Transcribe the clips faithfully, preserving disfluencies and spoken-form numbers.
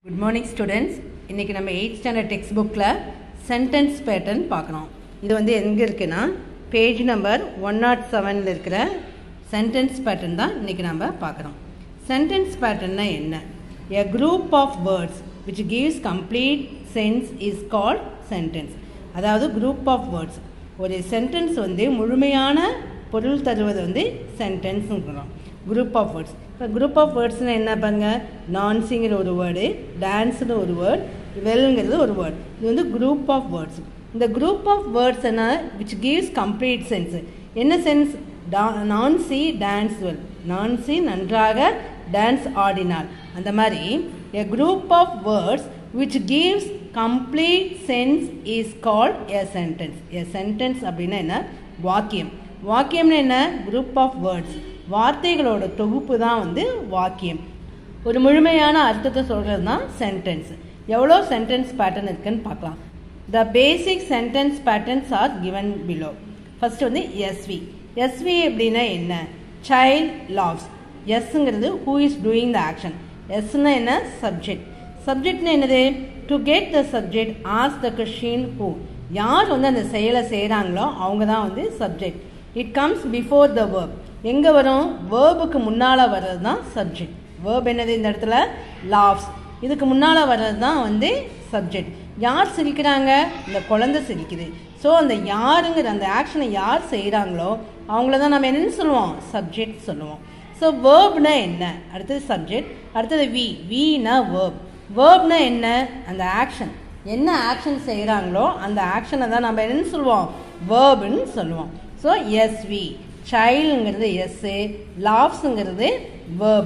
Good morning students. இன்னைக்கு நம்ம eighth standard textbookல sentence pattern பார்க்கணும். இது வந்து எங்க இருக்குன்னா page number one oh seven ல இருக்கிற sentence pattern தான் இன்னைக்கு நாம பார்க்கறோம். Sentence pattern னா என்ன? A group of words which gives complete sense is called sentence. அதாவது group of words. ஒரு sentence வந்து முழுமையான பொருள் தருவது வந்து sentence ங்கறோம். Group of words. இப்போ group of words னா என்ன பாருங்க, நான்சிங்கிற ஒரு வேர்டு, டான்ஸ்னு ஒரு வேர்ட், வெல்ங்கிறது ஒரு வேர்ட். இது வந்து group of words. இந்த group of words என்ன which gives complete sense. என்ன sense? Nancy dance well, Nancy நன்றாக டான்ஸ் ஆடினாள். அந்த மாதிரி a group of words which gives complete sense is called a sentence. A sentence அப்படின்னா என்ன? வாக்கியம். வாக்கியம்னா என்ன? group of words. வார்த்தைகளோட தொகுப்பு தான் வந்து வாக்கியம். ஒரு முழுமையான அர்த்தத்தை சொல்கிறது தான் சென்டென்ஸ். எவ்வளோ சென்டென்ஸ் பேட்டர்ன் இருக்குன்னு பார்க்கலாம். The basic sentence patterns are given below. First வந்து எஸ்வி. எஸ்வி அப்படின்னா என்ன? Child loves. எஸ்ங்கிறது who is doing the action. எஸ்னா என்ன? சப்ஜெக்ட். சப்ஜெக்ட்னா என்னது? To get the subject as the question who. யார் வந்து அந்த செயலை செய்கிறாங்களோ அவங்க தான் வந்து subject. It comes before the verb. எங்கே வரும்? வேர்புக்கு முன்னால் வர்றது தான் சப்ஜெக்ட். வேர்ப் என்னது இந்த இடத்துல? லாவ்ஸ். இதுக்கு முன்னால் வர்றது தான் வந்து சப்ஜெக்ட். யார் சிரிக்கிறாங்க? இந்த குழந்தை சிரிக்குது. ஸோ அந்த யாருங்கிற அந்த ஆக்ஷனை யார் செய்கிறாங்களோ அவங்கள தான் நம்ம என்னென்னு சொல்லுவோம்? சப்ஜெக்ட் சொல்லுவோம். ஸோ வேர்ப்னா என்ன? அடுத்தது சப்ஜெக்ட், அடுத்தது வி. Veena verb. வேர்ப்னா என்ன? அந்த ஆக்ஷன். என்ன ஆக்ஷன் செய்கிறாங்களோ அந்த ஆக்ஷனை தான் நம்ம என்னென்னு சொல்லுவோம்? வேர்ப்னு சொல்லுவோம். So SV. சைல்டுங்கிறது எஸ்ஸு, லாவ்ஸுங்கிறது வேர்ப்.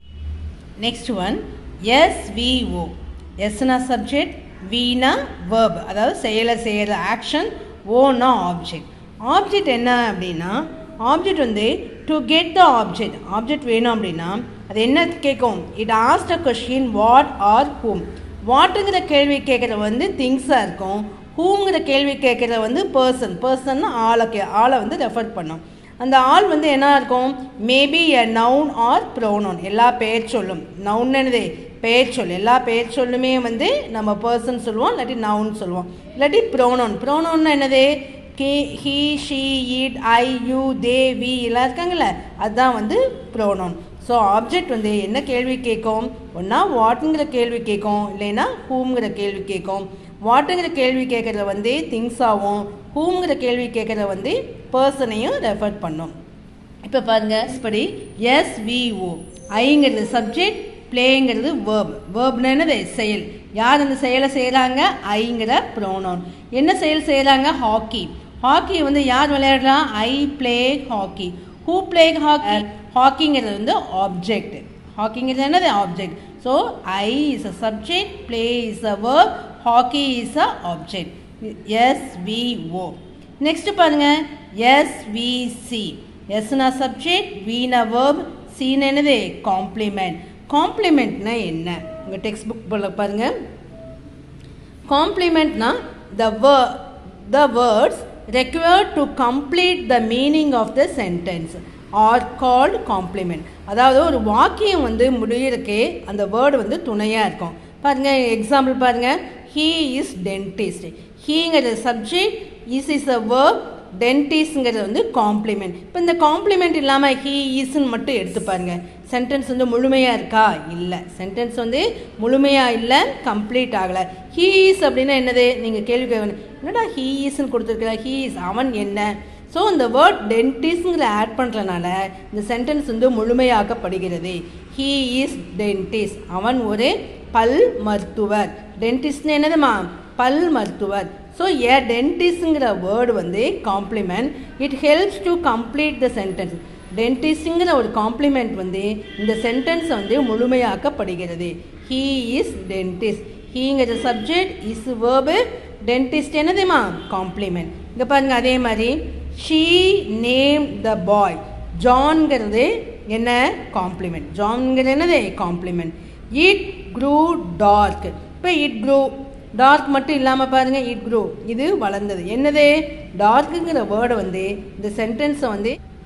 Next one SVO. எஸ்னா சப்ஜெக்ட், வீனா வேர்ப், அதாவது செயலை செய்கிற ஆக்ஷன், ஓனா ஆப்ஜெக்ட். ஆப்ஜெக்ட் என்ன அப்படின்னா, ஆப்ஜெக்ட் வந்து to get the object. Object வேணும் அப்படின்னா அது என்ன கேட்கும்? It ask a question what or whom. வாட்டுங்கிற கேள்வி கேட்குறது வந்து திங்ஸாக இருக்கும். ஹூங்கிற கேள்வி கேட்குறது வந்து பர்சன். பர்சன் ஆளை கே ஆளை வந்து ரெஃபர் பண்ணும். அந்த ஆள் வந்து என்ன இருக்கும்? Maybe a noun or pronoun. எல்லா பெயர் சொல்லும். நவுன் என்னது? பெயர் சொல். எல்லா பெயர் சொல்லுமே வந்து நம்ம பர்சன் சொல்லுவோம், இல்லாட்டி நவுன் சொல்லுவோம், இல்லாட்டி ப்ரோனவுன். ப்ரோனவுன்னா என்னது? கே he she it I you they we எல்லாம் இருக்காங்கல்ல, அதுதான் வந்து ப்ரோனவுன். ஸோ ஆப்ஜெக்ட் வந்து என்ன கேள்வி கேட்கும்? ஒன்றா வாட்டுங்கிற கேள்வி கேட்கும், இல்லைன்னா ஹூம்ங்கிற கேள்வி கேட்கும். வாட்டுங்கிற கேள்வி கேட்குறத வந்து திங்ஸாகவும், ஹூம்ங்கிற கேள்வி கேட்குறத வந்து பர்சனையும் ரெஃபர் பண்ணும். இப்போ பாருங்கள் படி எஸ்விஓ. ஐங்கிறது சப்ஜெக்ட், பிளேங்கிறது வேர்ப். வேர்ப்னா என்னது? செயல். யார் அந்த செயலை செய்கிறாங்க? ஐங்கிற ப்ரோனவுன். என்ன செயல் செய்கிறாங்க? ஹாக்கி. ஹாக்கி வந்து யார் விளையாடுறா? I play hockey. Who play hockey? ஹாக்கிங்கிறது வந்து ஆப்ஜெக்ட். ஹாக்கிங்கிறது என்னது? Object. So I is a subject, play is a verb, hockey is a object. SVO. Next பாருங்க எஸ்விசி. எஸ்னா சப்ஜெக்ட், வீனா வேர்ப், சீனா என்னது? காம்ப்ளிமெண்ட். காம்ப்ளிமெண்ட்னா என்ன? உங்கள் டெக்ஸ்ட் புக் பாருங்க. காம்ப்ளிமெண்ட்னா the word the words required to complete the meaning of the sentence are called complement. அதாவது ஒரு வாக்கியம் வந்து முடியறதுக்கே அந்த வேர்டு வந்து துணையாக இருக்கும். பாருங்க எக்ஸாம்பிள் பாருங்க. he is dentist. ஹீங்கிறது subject, is is a verb, டென்டிஸ்ட்ங்கிறது வந்து காம்ப்ளிமெண்ட். இப்போ இந்த காம்ப்ளிமெண்ட் இல்லாமல் ஹீ ஈஸ்ன்னு மட்டும் எடுத்து பாருங்க, சென்டென்ஸ் வந்து முழுமையாக இருக்கா? இல்லை. சென்டென்ஸ் வந்து முழுமையாக இல்லை, கம்ப்ளீட் ஆகலை. ஹீ ஈஸ் அப்படின்னா என்னது? நீங்கள் கேள்வி கேட்கணும், என்னடா ஹீ ஈஸ்ன்னு கொடுத்துருக்குறா? ஹீ இஸ் அவன் என்ன? ஸோ இந்த வேர்ட் டென்டிஸ்ட்ங்கிற ஆட் பண்ணுறதுனால இந்த சென்டென்ஸ் வந்து முழுமையாக்கப்படுகிறது. He is dentist. அவன் ஒரு பல் மருத்துவர். டென்டிஸ்ட்னு என்னதுமா? பல் மருத்துவர். ஸோ ஏ டென்டிஸ்ட்ங்கிற வேர்டு வந்து complement. It helps to complete the sentence. டென்டிஸ்ட்ங்கிற ஒரு காம்ப்ளிமெண்ட் வந்து இந்த சென்டென்ஸை வந்து முழுமையாக்கப்படுகிறது. He is dentist. ஹீங்கிற சப்ஜெக்ட், இஸ் வேர்பு, டென்டிஸ்ட் என்னதுமா? காம்ப்ளிமெண்ட். இங்கே பாருங்க அதே மாதிரி ஷீ நேம் த பாய். ஜான்ங்கிறது என்ன? காம்ப்ளிமெண்ட். ஜான்ங்கிறது என்னது? காம்ப்ளிமெண்ட். It grew dark. இப்போ இட் க்ரூ டார்க் மட்டும் இல்லாமல் பாருங்கள், இட் க்ரூ இது வளர்ந்தது. என்னது? டார்க்குங்கிற வேர்டை வந்து இந்த சென்டென்ஸை வந்து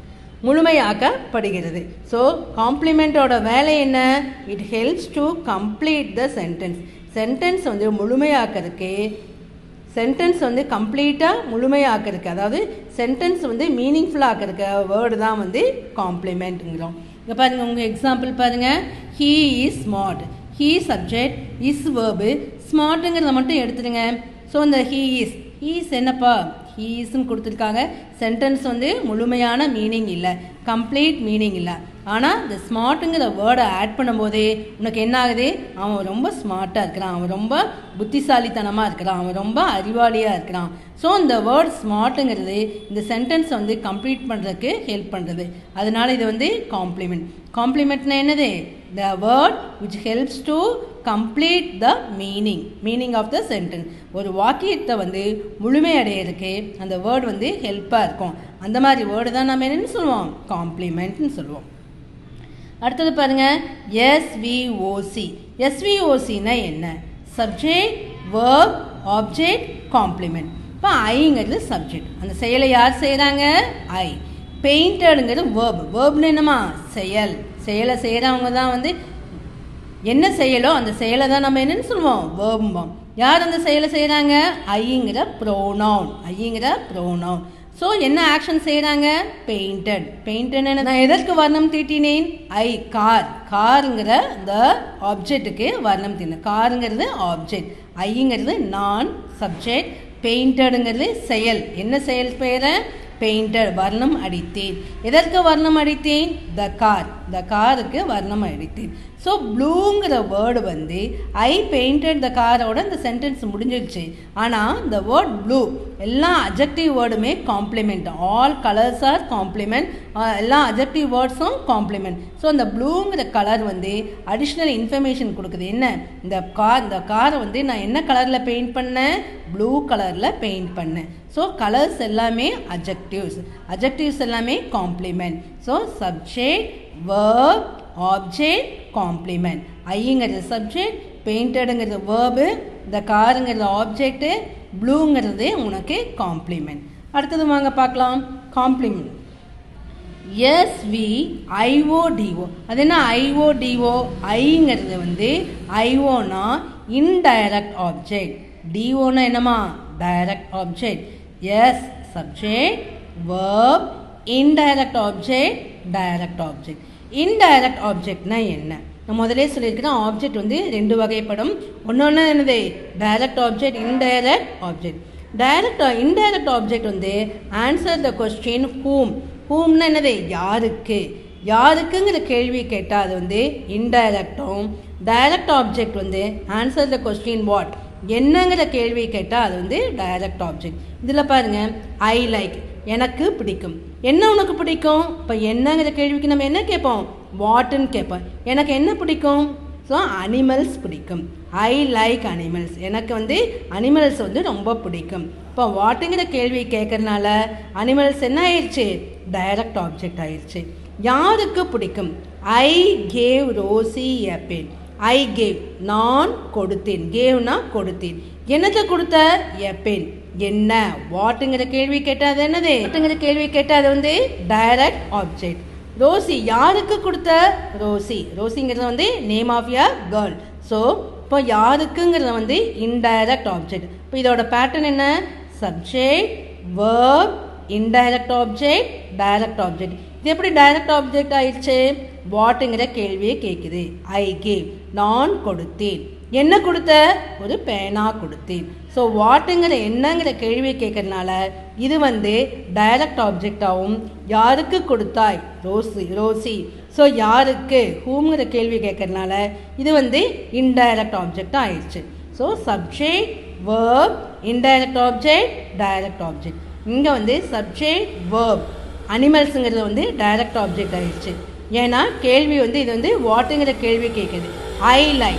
முழுமையாக்கப்படுகிறது. ஸோ காம்ப்ளிமெண்ட்டோட வேலை என்ன? It helps to complete the sentence. Sentence வந்து முழுமையாக்கிறதுக்கு சென்டென்ஸ் வந்து கம்ப்ளீட்டாக முழுமையாக்கிறதுக்கு, அதாவது சென்டென்ஸ் வந்து மீனிங்ஃபுல்லாக ஆக்கிறதுக்கு வேர்டு தான் வந்து காம்ப்ளிமெண்ட்டுங்கிறோம். இங்கே பாருங்கள், உங்கள் எக்ஸாம்பிள் பாருங்கள். He is smart. He subject, is verb, ஸ்மார்ட்டுங்கிறத மட்டும் எடுத்துடுங்க. ஸோ இந்த ஹீ இஸ் ஹீஸ் என்னப்பா ஹீ இஸ்ன்னு கொடுத்துருக்காங்க. சென்டென்ஸ் வந்து முழுமையான மீனிங் இல்லை, கம்ப்ளீட் மீனிங் இல்லை. ஆனால் இந்த ஸ்மார்ட்டுங்கிற வேர்டை ஆட் பண்ணும்போதே உனக்கு என்ன ஆகுது? அவன் ரொம்ப ஸ்மார்ட்டாக இருக்கிறான், அவன் ரொம்ப புத்திசாலித்தனமாக இருக்கிறான், அவன் ரொம்ப அறிவாளியாக இருக்கிறான். ஸோ இந்த வேர்ட் ஸ்மார்ட்டுங்கிறது இந்த சென்டென்ஸை வந்து கம்ப்ளீட் பண்ணுறதுக்கு ஹெல்ப் பண்ணுறது. அதனால இது வந்து காம்ப்ளிமெண்ட். காம்ப்ளிமெண்ட்னா என்னது? The word which helps to complete the meaning meaning of the sentence. ஒரு வாக்கியத்தை வந்து முழுமையடையிறதுக்கு அந்த வேர்டு வந்து ஹெல்ப்பாக இருக்கும். அந்த மாதிரி வேர்டு தான் நம்ம என்னன்னு சொல்லுவோம்? காம்ப்ளிமெண்ட்னு சொல்லுவோம். அடுத்தது பாருங்க, எஸ்விஓசி. எஸ்விஓசின்னா என்ன? Subject, verb, object, complement. இப்போ ஐங்கிறது சப்ஜெக்ட், அந்த செயலை யார் செய்கிறாங்க? ஐ. பெயிண்டடுங்கிறது வேர்ப். வேர்ப்னு என்னமா? செயல். செயலை செய்கிறவங்க தான் வந்து என்ன செயலோ அந்த செயலை தான் நம்ம என்னன்னு சொல்லுவோம்? வேர்பும்போம். யார் அந்த செயலை செய்கிறாங்க? ஐங்கிற ப்ரோனவுன். ஐங்கிற ப்ரோனவுன். ஸோ என்ன ஆக்ஷன் செய்கிறாங்க? பெயிண்டட். பெயிண்டட் என்ன? நான் எதற்கு வர்ணம் தீட்டினேன்? ஐ, கார். காருங்கிற இந்த ஆப்ஜெக்ட்டுக்கு வர்ணம் தீட்டினேன். காருங்கிறது ஆப்ஜெக்ட், ஐங்கிறது நான் சப்ஜெக்ட், பெயிண்டடுங்கிறது செயல். என்ன செயல் பெயர? பெயிண்டட். வர்ணம் அடித்தேன். எதற்கு வர்ணம் அடித்தேன்? The car. த காருக்கு வர்ணம் அடித்தேன். ஸோ ப்ளூங்கிற வேர்டு வந்து ஐ பெயிண்டட் த காரோட இந்த சென்டென்ஸ் முடிஞ்சிடுச்சு. ஆனால் இந்த வேர்ட் ப்ளூ எல்லா அஜெக்டிவ் வேர்டுமே complement. All colours are complement. எல்லா அஜெக்டிவ் வேர்ட்ஸும் காம்ப்ளிமெண்ட். ஸோ இந்த ப்ளூங்கிற கலர் வந்து அடிஷ்னல் இன்ஃபர்மேஷன் கொடுக்குது. என்ன? இந்த கார் இந்த காரை வந்து நான் என்ன கலரில் பெயிண்ட் பண்ணேன்? ப்ளூ கலரில் பெயிண்ட் பண்ணேன். ஸோ கலர்ஸ் எல்லாமே அஜெக்டிவ்ஸ், அஜெக்டிவ்ஸ் எல்லாமே complement. So subject, verb, object, complement. ஐங்கிறது சப்ஜெக்ட், பெயிண்டடுங்கிறது வேர்பு, இந்த காருங்கிறது ஆப்ஜெக்ட், ப்ளூங்கிறது உனக்கு காம்ப்ளிமெண்ட். அடுத்தது வாங்க பார்க்கலாம். Complement SVIODO. அது என்ன? ஐஓடிஓ. ஐங்கிறது வந்து ஐஓனா இன்டைரக்ட் ஆப்ஜெக்ட், டிஓனா என்னமா? Direct object. S subject, verb, indirect object, direct object. Indirect ஆப்ஜெக்ட்னா என்ன? நான் முதலே சொல்லியிருக்கிறேன், ஆப்ஜெக்ட் வந்து ரெண்டு வகைப்படும். ஒன்று என்னது? Direct object, indirect object. Direct indirect object வந்து ஆன்சர் த கொஸ்டின் ஹூம். ஹூம்னா என்னது? யாருக்கு. யாருக்குங்கிற கேள்வி கேட்டால் அது வந்து இன்டைரக்டும். டைரக்ட் ஆப்ஜெக்ட் வந்து ஆன்சர் த கொஸ்டின் வாட், என்னங்கிற கேள்வி கேட்டால் அது வந்து டைரக்ட் ஆப்ஜெக்ட். இதில் பாருங்க, ஐ லைக், எனக்கு பிடிக்கும். என்ன உனக்கு பிடிக்கும்? இப்போ என்னங்கிற கேள்விக்கு நம்ம என்ன கேட்போம்? வாட்டுன்னு கேட்போம். எனக்கு என்ன பிடிக்கும்? ஸோ அனிமல்ஸ் பிடிக்கும். ஐ லைக் அனிமல்ஸ், எனக்கு வந்து அனிமல்ஸ் வந்து ரொம்ப பிடிக்கும். இப்போ வாட்டுங்கிற கேள்வி கேட்கறதுனால அனிமல்ஸ் என்ன ஆயிடுச்சு? டைரக்ட் ஆப்ஜெக்ட் ஆயிடுச்சு. யாருக்கு பிடிக்கும்? I gave Rosie a pen. I gave, நான் கொடுத்தேன். கேவ்னா கொடுத்தேன். என்னத்தை கொடுத்த? A pen. என்ன? வாட்டுங்கிற கேள்வி கேட்டால் அது என்னது? வாட்டுங்கிற கேள்வி கேட்டால் அது வந்து டைரக்ட் ஆப்ஜெக்ட். ரோசி, யாருக்கு கொடுத்த? ரோசி. ரோசிங்கிறது வந்து name of a girl. So இப்போ யாருக்குங்கிறது வந்து இன்டைரக்ட் ஆப்ஜெக்ட். இப்போ இதோட பேட்டர்ன் என்ன? Subject, verb, indirect object, direct object. இது எப்படி டைரக்ட் ஆப்ஜெக்ட் ஆயிடுச்சு? வாட்டுங்கிற கேள்வியை கேட்குது. ஐ கேவ், நான் கொடுத்தேன். என்ன கொடுத்த? ஒரு பேனா கொடுத்தேன். ஸோ வாட்டுங்கிற என்னங்கிற கேள்வியை கேட்கறதுனால இது வந்து டைரக்ட் ஆப்ஜெக்டாகவும், யாருக்கு கொடுத்தாய்? Rousey Rousey. ஸோ யாருக்கு, ஹூம்ங்கிற கேள்வி கேட்கறதுனால இது வந்து இன்டைரக்ட் ஆப்ஜெக்டாக ஆயிடுச்சு. So subject, verb, indirect object, direct object. இங்கே வந்து சப்ஜெக்ட், வேர்ப், அனிமல்ஸுங்கிறது வந்து டைரக்ட் ஆப்ஜெக்ட் ஆயிடுச்சு. ஏன்னா கேள்வி வந்து இது வந்து வாட்டுங்கிற கேள்வி கேட்குது. ஐ லைக்,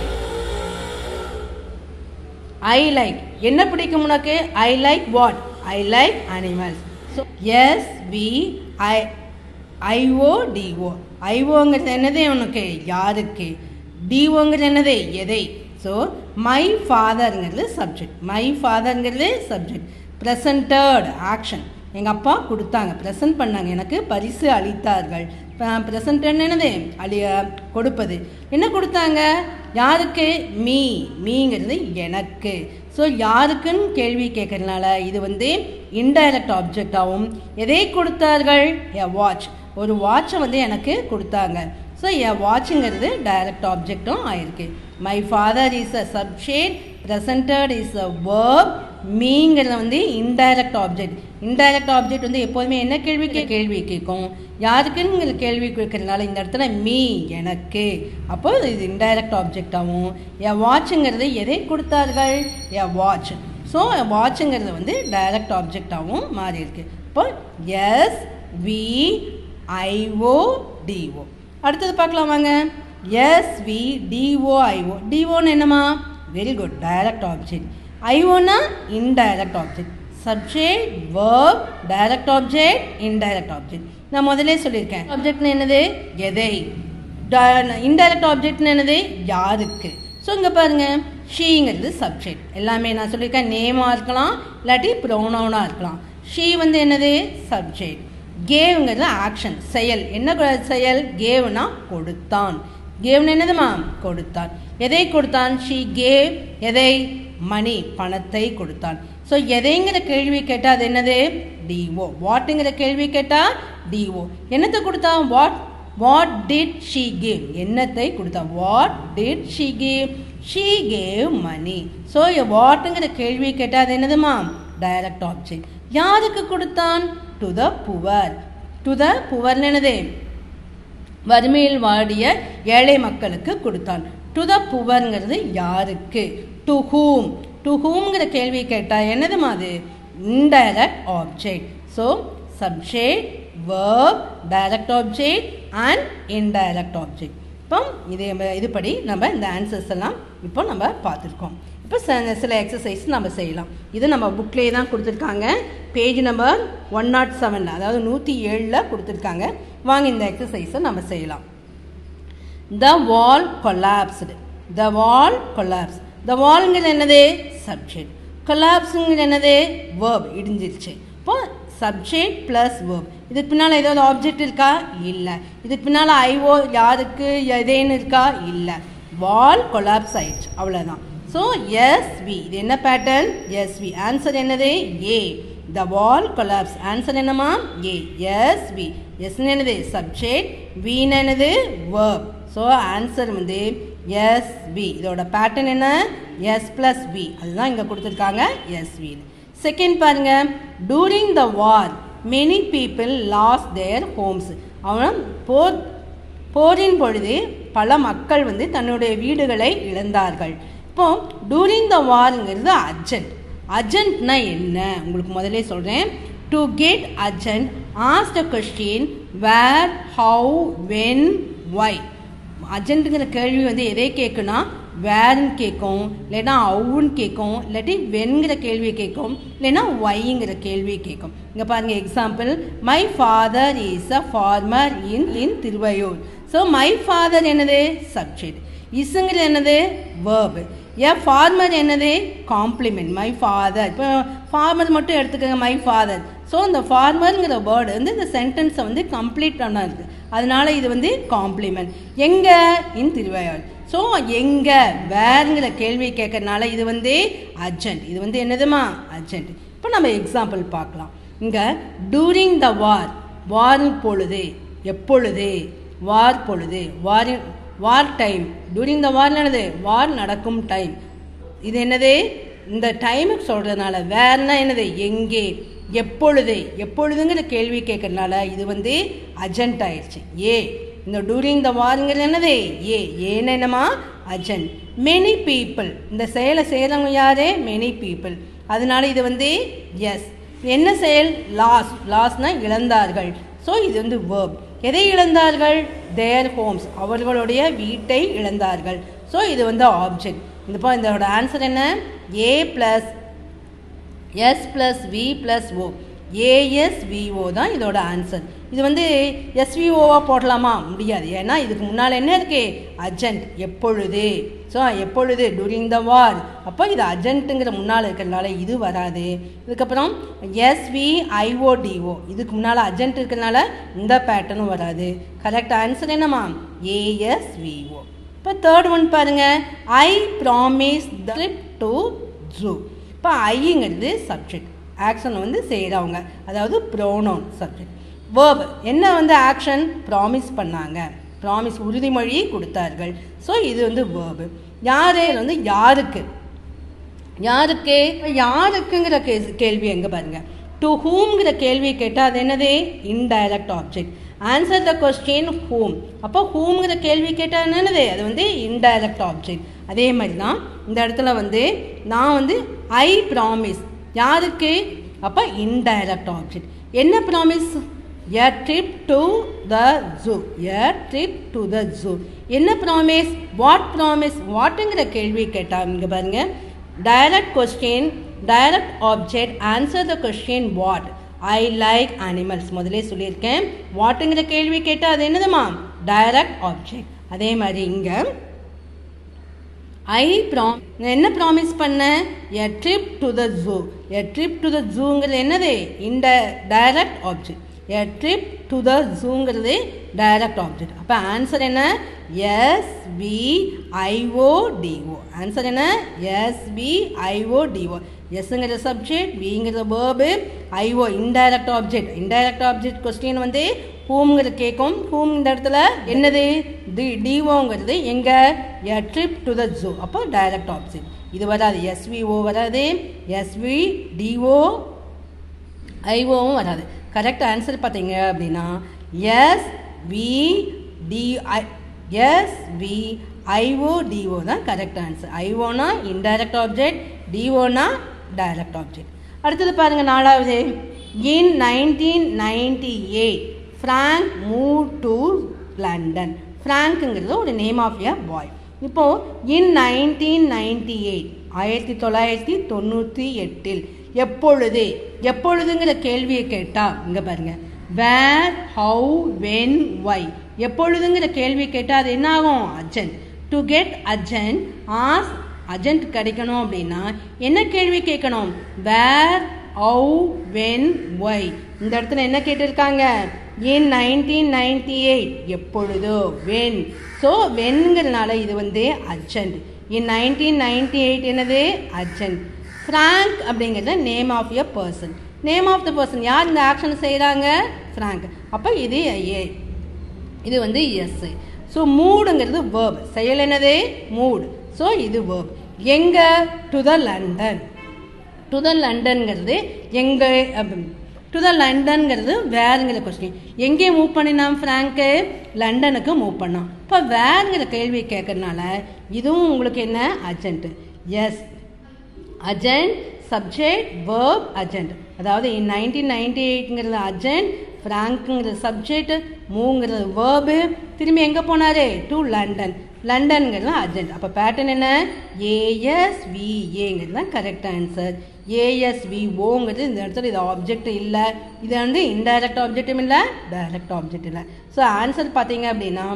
ஐ லைக், என்ன பிடிக்கும் உனக்கு? I like what? I like animals. So S V I IODO. ஐஓங்கிறது என்னது உனக்கு? யாருக்கு. டிஓங்கிறது என்னது? எதை. ஸோ மை ஃபாதருங்கிறது சப்ஜெக்ட், மை ஃபாதருங்கிறது சப்ஜெக்ட். ப்ரெசன்டட் ஆக்ஷன், எங்கள் அப்பா கொடுத்தாங்க, ப்ரெசன்ட் பண்ணாங்க, எனக்கு பரிசு அளித்தார்கள். ப்ரெசன்ட் என்னது? அழி கொடுப்பது. என்ன கொடுத்தாங்க? யாருக்கு? மீ. மீங்கிறது எனக்கு. ஸோ யாருக்குன்னு கேள்வி கேட்கறதுனால இது வந்து இன்டைரக்ட் ஆப்ஜெக்டாகவும், எதை கொடுத்தார்கள்? A watch. ஒரு வாட்சை வந்து எனக்கு கொடுத்தாங்க. ஸோ எ வாட்சுங்கிறது டைரக்ட் ஆப்ஜெக்டும் ஆயிருக்கு. My father is a subject, presented is a verb, மீங்கிறது வந்து இன்டைரக்ட் ஆப்ஜெக்ட். இன்டைரக்ட் ஆப்ஜெக்ட் வந்து எப்போதுமே என்ன கேள்வி கேள்வி கேட்கும்? யாருக்குங்கிற கேள்வி கேட்கறதுனால இந்த இடத்துல மீ எனக்கு. அப்போ இது இன்டைரக்ட் ஆப்ஜெக்டாகவும், எ வாட்சுங்கிறது எதை கொடுத்தார்கள்? A watch. ஸோ வாட்சுங்கிறது வந்து டைரக்ட் ஆப்ஜெக்டாகவும் மாறி இருக்கு. இப்போ எஸ் வி ஐஓ டிஓ. அடுத்தது பார்க்கலாம் வாங்க. S V DO IO. டிஓன்னு என்னமா? Very good, direct object. ஐஓனா indirect object. Subject, verb, direct object, indirect object. நான் முதலே சொல்லியிருக்கேன். ஆப்ஜெக்ட்னு என்னது? எதை. இன்டைரக்ட் ஆப்ஜெக்ட்னு என்னது? யாருக்கு. ஸோ இங்கே பாருங்கள், ஷீங்கிறது சப்ஜெக்ட். எல்லாமே நான் சொல்லியிருக்கேன், நேமாக இருக்கலாம், இல்லாட்டி ப்ரொனவுனாக இருக்கலாம். ஷீ வந்து என்னது? சப்ஜெக்ட். கேவ்ங்கிறது ஆக்ஷன், செயல். என்ன செயல்? கேவ்னா கொடுத்தான். கேவ்னு என்னதுமா? கொடுத்தான். எதை கொடுத்தான்? ஷீ கேவ் எதை? மணி, பணத்தை கொடுத்தான். ஸோ எதைங்கிற கேள்வி கேட்டால் அது என்னது? டிஓ. வாட்டுங்கிற கேள்வி கேட்டால் டிஓ. என்னத்தை கொடுத்தான்? What what did she give? என்னத்தை கொடுத்தான்? What did she give? She gave money. So வாட்டுங்கிற கேள்வி கேட்டால் அது என்னதுமா? Direct object. யாருக்கு கொடுத்தான்? To the poor. To the புவர்னு என்னது? வறுமையில் வாடிய ஏழை மக்களுக்கு கொடுத்தான். டு த புவர்ங்கிறது யாருக்கு? To whom. டு ஹூம்ங்கிற கேள்வி கேட்டால் என்னதுமா? அது indirect object. So subject, verb, direct object and indirect object. இப்போ இதே இதுபடி நம்ம இந்த ஆன்சர்ஸ் எல்லாம் இப்போ நம்ம பார்த்துருக்கோம். இப்போ சில எக்ஸசைஸ் நம்ம செய்யலாம். இது நம்ம புக்லேயே தான் கொடுத்துருக்காங்க. பேஜ் நம்பர் ஒன் நாட் செவனில், அதாவது நூற்றி ஏழில் கொடுத்துருக்காங்க. வாங்க இந்த எக்ஸசைஸை நம்ம செய்யலாம். த வால் கொலாப்ஸ்டு. த வால் கொலாப்ஸ். த வால்ங்கிறது என்னது? சப்ஜெக்ட். கொலாப்ஸுங்கிறது என்னது? வேர்ப், இடிஞ்சிருச்சு. இப்போ சப்ஜெக்ட் ப்ளஸ் வேர்ப். இதுக்கு பின்னால் ஏதாவது ஆப்ஜெக்ட் இருக்கா? இல்லை. இதுக்கு பின்னால் ஐஓ யாருக்கு எதேன்னு இருக்கா? இல்லை. வால் கொலாப்ஸ் ஆயிடுச்சு, அவ்வளோதான். So SV. இது என்ன பேட்டர்ன்? எஸ்வி. ஆன்சர் என்னது? ஏ. த வால் கொலாப்ஸ். ஆன்சர் என்னமா? ஏ. எஸ்வி. எஸ்ன்னு என்னது? சப்ஜெக்ட். வீன்னு என்னது? வேர்ப். ஸோ ஆன்சர் வந்து எஸ்வி. இதோட பேட்டர்ன் என்ன? S plus V. அதுதான் இங்கே கொடுத்துருக்காங்க, எஸ்வி. செகண்ட் பாருங்க. During the war many people lost their homes. அவன் போர் போரின் பொழுது பல மக்கள் வந்து தன்னுடைய வீடுகளை இழந்தார்கள். இப்போ டூரிங் த வார்ங்கிறது அர்ஜென்ட். அர்ஜென்ட்னா என்ன உங்களுக்கு முதல்ல சொல்கிறேன். To get adjunct ask the question where, how, when, why. அர்ஜென்ட்டுங்கிற கேள்வி வந்து எதை கேட்குன்னா வேர்ன்னு கேட்கும், இல்லைன்னா அவுன்னு கேட்கும், இல்லாட்டி வென்கிற கேள்வி கேட்கும், இல்லைன்னா ஒய்ங்கிற கேள்வி கேட்கும். இங்கே பாருங்கள் example. My father is a farmer in in Thiruvaiyur. So my father என்னது? சப்ஜெக்ட். இஸ்ங்கிறது என்னது? வேர்பு. ஏ ஃபார்மர் என்னது? காம்ப்ளிமெண்ட். My father. இப்போ ஃபார்மர் மட்டும் எடுத்துக்கோங்க, மை ஃபாதர். ஸோ இந்த ஃபார்மருங்கிற வேர்டு வந்து இந்த சென்டென்ஸை வந்து கம்ப்ளீட் பண்ண இருக்குது. அதனால இது வந்து காம்ப்ளிமெண்ட். எங்கே? இன் திருவையாறு. ஸோ எங்கே வேறுங்கிற கேள்வி கேட்கறதுனால இது வந்து அர்ஜென்ட். இது வந்து என்னதுமா? அர்ஜென்ட். இப்போ நம்ம எக்ஸாம்பிள் பார்க்கலாம். இங்கே டூரிங் த வார், வார் பொழுது, எப்பொழுது, வார் பொழுது, வாரின் வார் டைம். டூரிங் த வார் என்னது? வார் நடக்கும் டைம். இது என்னது? இந்த டைமுக்கு சொல்கிறதுனால வேறுனா என்னது? எங்கே, எப்பொழுது. எப்பொழுதுங்கிற கேள்வி கேட்கறதுனால இது வந்து அர்ஜென்ட் ஆயிடுச்சு. ஏ. இந்த டூரிங் த வார்ங்கிறது என்னது? ஏ. ஏன்னு என்னமா? அர்ஜென்ட். Many people. இந்த செயலை செய்கிறவங்க யாரு? Many people. அதனால இது வந்து எஸ். என்ன செயல்? லாஸ். லாஸ்னா இழந்தார்கள். ஸோ இது வந்து வேர்ப். எதை இழந்தார்கள்? Their homes. அவர்களுடைய வீட்டை இழந்தார்கள். ஸோ இது வந்து ஆப்ஜெக்ட். இப்போ இதோட ஆன்சர் என்ன? A plus S plus V plus O. ASVO தான் இதோட ஆன்சர். இது வந்து எஸ்விஓவாக போடலாமா? முடியாது. ஏன்னா இதுக்கு முன்னால் என்ன இருக்கு? அர்ஜென்ட். எப்பொழுது. ஸோ எப்பொழுது டூரிங் த வார். அப்போ இது அர்ஜென்ட்டுங்கிற முன்னால் இருக்கிறதுனால இது வராது. இதுக்கப்புறம் எஸ்விஐஓடிஓ இதுக்கு முன்னால் அர்ஜென்ட் இருக்கிறதுனால இந்த பேட்டர்னும் வராது. கரெக்ட் ஆன்சர் என்னம்மா? ஏஎஸ்விஓ. இப்போ தேர்ட் ஒன் பாருங்கள். I promise the trip to zoo. இப்போ ஐங்கிறது சப்ஜெக்ட், ஆக்ஷன் வந்து செய்கிறவங்க, அதாவது ப்ரோனவுன் சப்ஜெக்ட். வேர்ப் என்ன வந்து ஆக்ஷன்? ப்ராமிஸ் பண்ணாங்க, ப்ராமிஸ் உறுதிமொழி கொடுத்தார்கள். ஸோ இது வந்து வேர்பு. யார் வந்து யாருக்கு யாருக்கு யாருக்குங்கிற கே கேள்வி எங்கே பாருங்கள். டு ஹூம்ங்கிற கேள்வி கேட்டால் அது என்னது? Indirect object. Answer the question whom. அப்போ ஹூம்ங்கிற கேள்வி கேட்டால் என்னது? அது வந்து இன்டைரக்ட் ஆப்ஜெக்ட். அதே மாதிரி தான் இந்த இடத்துல வந்து நான் வந்து ஐ ப்ராமிஸ் யாருக்கு? அப்போ இன்டைரக்ட் ஆப்ஜெக்ட். என்ன promise? A trip to the zoo. A trip to the zoo என்ன ப்ராமிஸ்? What promise? வாட்டுங்கிற கேள்வி கேட்டால் இங்கே பாருங்க, direct question, direct object, answer the question what. I like animals முதலே சொல்லியிருக்கேன். வாட்டுங்கிற கேள்வி கேட்டால் அது என்னதுமா? Direct object. அதே மாதிரி இங்கே ஐ ப்ராம் என்ன ப்ராமிஸ் பண்ண? A trip to the zoo. A trip to the ஜூங்கிறது என்னது? Indirect object. A trip to the ஜூங்கிறது டைரக்ட் ஆப்ஜெக்ட். அப்போ ஆன்சர் என்ன? எஸ்விஐஓடிஓ. ஆன்சர் என்ன? எஸ்விஐஓடிஓ. எஸ்ங்கிறது சப்ஜெக்ட், விங்கிறது verb, IO indirect object. Indirect object question வந்து ஹூம்ங்கிறது கேட்கும். ஹூம் இந்த இடத்துல என்னது? டி டிஓங்கிறது எங்கே? A trip to the zoo. அப்போ டைரக்ட் ஆப்ஜெக்ட். இது வராது. எஸ்விஓ வராது, எஸ்வி டிஓ ஐஓவும் வராது. கரெக்ட் ஆன்சர் பார்த்தீங்க அப்படின்னா S V DI SV IODO தான் கரெக்ட் ஆன்சர். ஐஓனா இன்டைரக்ட் ஆப்ஜெக்ட், டிஓனா டைரக்ட் ஆப்ஜெக்ட். அடுத்தது பாருங்க நாலாவது. In nineteen ninety eight Frank move to London. ஃப்ராங்க்ங்கிறது ஒரு நேம் ஆஃப் எ பாய். இப்போது இன் நைன்டீன் நைன்டி எயிட் ஆயிரத்தி தொள்ளாயிரத்தி தொண்ணூற்றி எட்டில் எப்பொழுது எப்பொழுதுங்கிற கேள்வியை கேட்டால் இங்கே பாருங்க, வேர், ஹவு, வென், ஒய். எப்பொழுதுங்கிற கேள்வி கேட்டால் அது என்ன ஆகும்? Adjunct. To get adjunct as adjunct கிடைக்கணும் அப்படின்னா என்ன கேள்வி கேட்கணும்? Where, how, when, why. இந்த இடத்துல என்ன கேட்டிருக்காங்க? இன் நைன்டீன் நைன்டி எயிட் எப்பொழுதோ, வென். ஸோ வென்ங்கிறதுனால இது வந்து adjunct. In nineteen ninety eight என்னது? அர்ஜென்ட். ஃப்ராங்க் அப்படிங்கிறது name of a person. Name of the person யார் இந்த ஆக்ஷன் செய்கிறாங்க? ஃப்ராங்க். அப்போ இது ஏ, இது வந்து எஸ். So மூடுங்கிறது verb. செயல் என்னது? மூடு. ஸோ இது வேர்ப். எங்கே? To the London. To the லண்டன்ங்கிறது எங்கே? டு த லண்டன்ங்கிறது வேறுங்கிற கொஸ்டின். எங்கே மூவ் பண்ணினான் ஃப்ராங்க்கு? லண்டனுக்கு மூவ் பண்ணான். இப்போ வேறுங்கிற கேள்வி கேட்கறதுனால இதுவும் உங்களுக்கு என்ன? Adjunct. S adjunct, subject, verb, adjunct. அதாவது இன் நைன்டீன் நைன்டி எயிட்ங்கிறது அர்ஜென்ட், ஃப்ராங்க்குங்கிறது சப்ஜெக்ட், மூங்கிறது வேர்பு. திரும்பி எங்கே போனார்? To London. லண்டன்ங்கிறது அர்ஜென்ட். அப்போ பேட்டர்ன் என்ன? ஏஎஸ்விஏங்கிறது தான் கரெக்ட் ஆன்சர். ஏஎஸ்விஓங்கிறது இந்த இடத்துல இது ஆப்ஜெக்ட் இல்லை, இது வந்து இன்டைரக்ட் ஆப்ஜெக்டும் இல்லை, டைரக்ட் ஆப்ஜெக்ட் இல்லை. ஸோ ஆன்சர் பார்த்தீங்க அப்படின்னா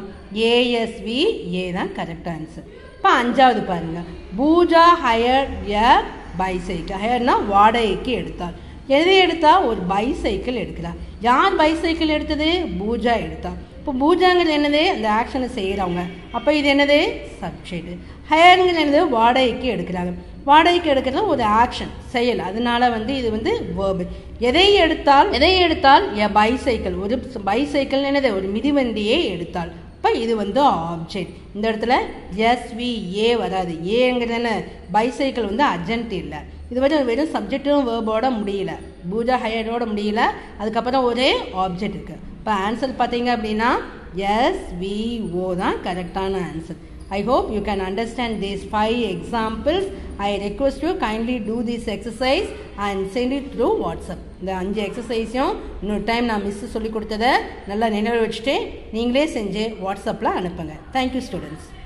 ஏஎஸ்விஏ தான் கரெக்ட் ஆன்சர். இப்போ அஞ்சாவது பாருங்கள். Pooja hire a bicycle. ஹயர்னா வாடகைக்கு எடுத்தாள். எது எடுத்தா? ஒரு பைசைக்கிள் எடுக்கிறார். யார் பைசைக்கிள் எடுத்தது? பூஜா எடுத்தாள். இப்போ பூஜாங்கிறது என்னது? அந்த ஆக்ஷனை செய்கிறவங்க. அப்போ இது என்னது? சப்ஜெக்ட். ஹயருங்கிறது என்னது? வாடகைக்கு எடுக்கிறாங்க. வாடகைக்கு எடுக்கிறது ஒரு ஆக்ஷன், செயல். அதனால வந்து இது வந்து வேர்பு. எதை எடுத்தால் எதை எடுத்தால் எ பைசைக்கிள். ஒரு பைசைக்கிள் என்னது? ஒரு மிதிவண்டியை எடுத்தாள். இப்போ இது வந்து ஆப்ஜெக்ட். இந்த இடத்துல எஸ்விஏ வராது. ஏங்கிறது என்ன? பைசைக்கிள் வந்து அர்ஜென்ட் இல்லை. இது வந்து வெறும் சப்ஜெக்டும் வேர்போட முடியல, பூஜா ஹயரோட முடியல. அதுக்கப்புறம் ஒரு ஆப்ஜெக்ட் இருக்குது. இப்போ ஆன்சர் பார்த்தீங்க அப்படின்னா எஸ்விஓ தான் கரெக்டான answer. I hope you can understand these five examples. I request you kindly do this exercise and send it through WhatsApp. இந்த அஞ்சு எக்ஸசைஸையும் இன்னொரு டைம் நான் மிஸ் சொல்லி கொடுத்ததை நல்லா நினைவு வச்சுட்டு நீங்களே செஞ்சு வாட்ஸ்அப்பில் அனுப்புங்க. Thank you students.